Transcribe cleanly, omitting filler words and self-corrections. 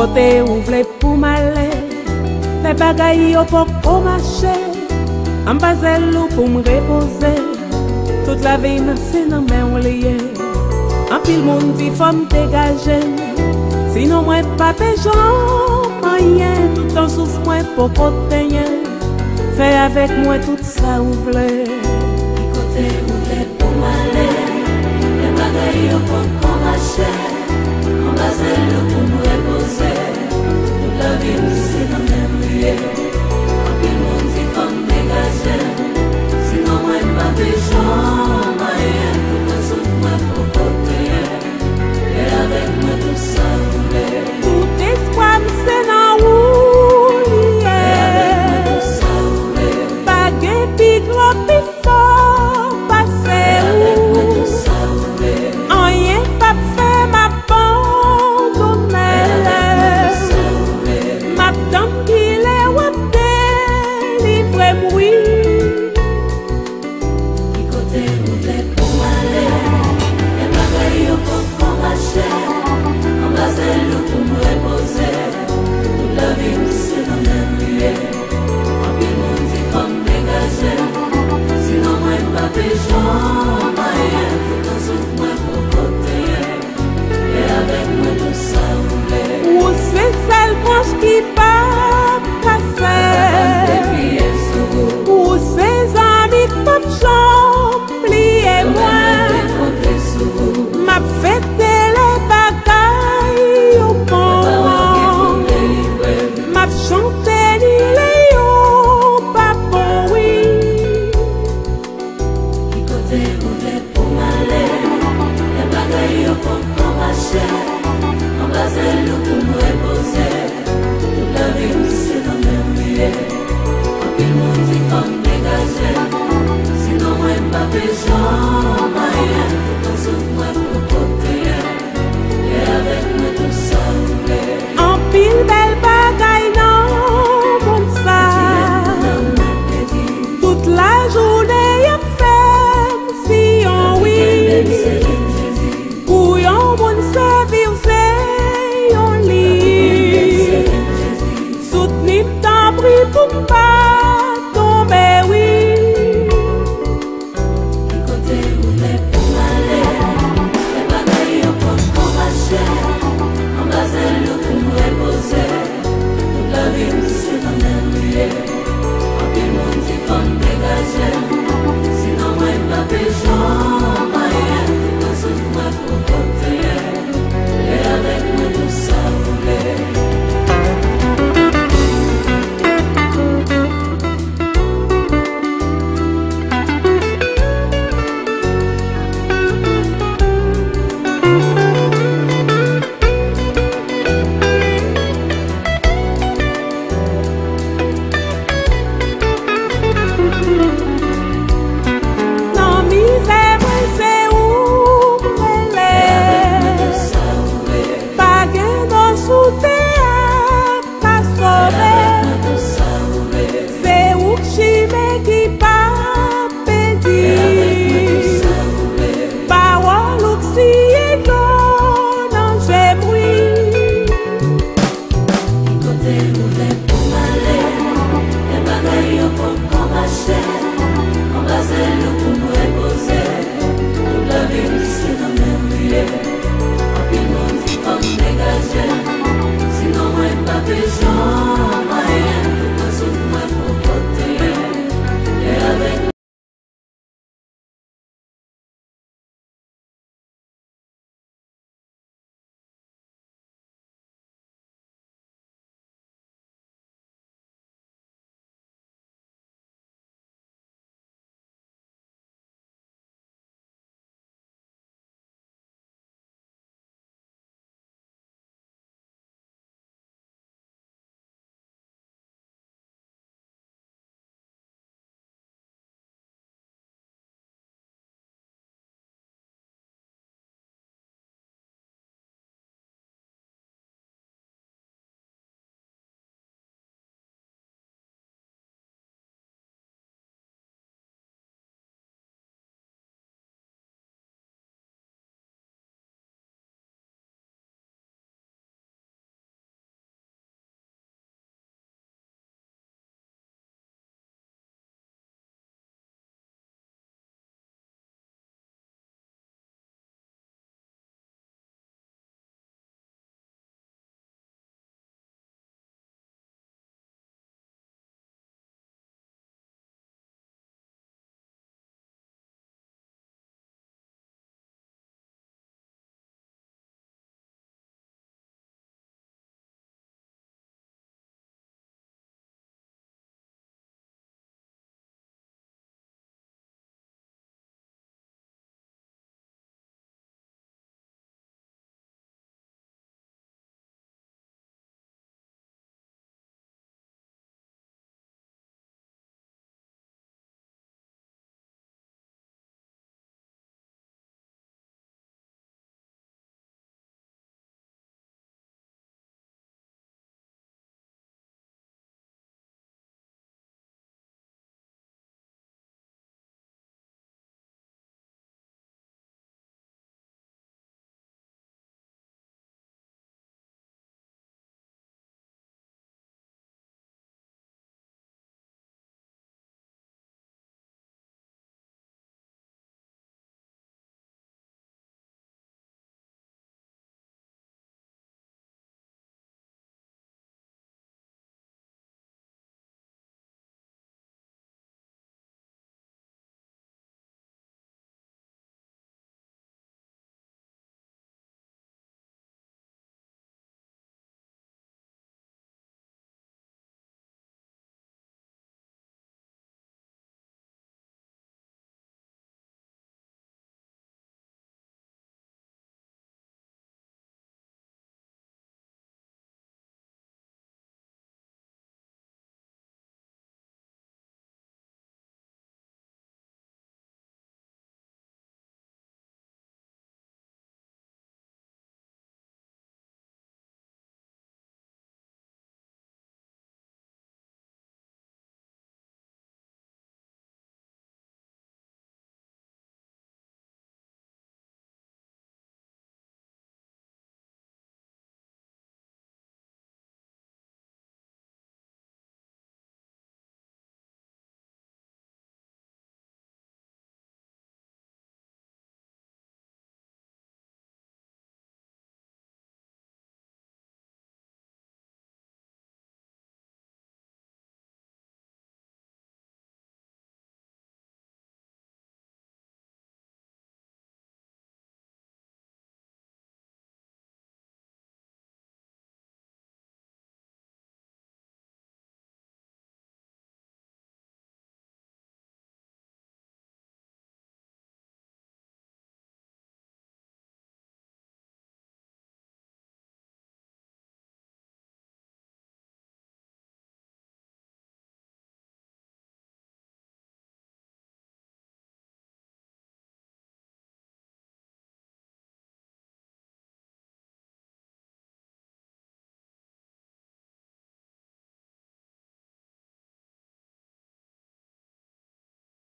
côté où vle pour m'aller, les bagailles au pour marcher, en bas pour me reposer. Toute la vie c'est dans mes lié. En pile monde dit faut me dégager, sinon moi pas pégeant, rien tout en souffre moi pour côté. Fais avec moi tout ça où vle. Côté où vle pour m'aller, les bagailles au pour marcher, en bas pour me reposer. Toute la vie c'est dans mes lié. En pile monde dit faut me dégager, sinon moi pas pégeant, rien tout en souffre moi pour côté. Fais avec moi tout ça où vle. Tout espoir c'est dans où pi gros pi fort passé où rien pas fait m'abandonner ma tante qui les ou délivré moi qui côté où t'es pour m'aller les bagailles pour marcher en bas pour me reposer toute la vie c'est dans mes nuits en pile monde dit comme dégager sinon moi pas pégeant rien tout en souffre moi pour côté et avec moi tout ça où c'est celle branche qui pas passer où ces amis pas champ plier moi m'a fait les bagailles au pont m'a chanté les papa oui qui côté ouvert pour m'aller les bagailles pour marcher en bas pour me reposer toute la vie c'est dans mes nuits en pile monde dit faut me dégager sinon moi pas pégeant rien tout en souffre